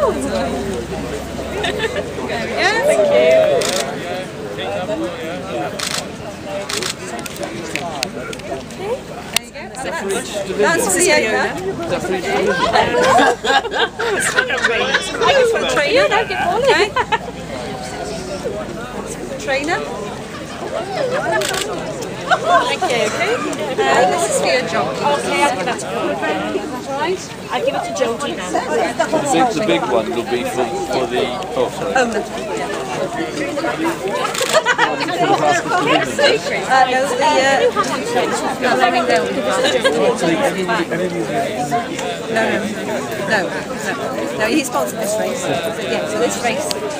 Thank you. That's for the yoga. That's for each division. That's for the trainer. Okay. Trainer. Thank you. Okay. This is for your jockey. Okay, I'll give that to Jodie. Right? I'll give it to Jodie now. The big one will be for the. Oh, sorry. No, he sponsored this race. Yeah, so this race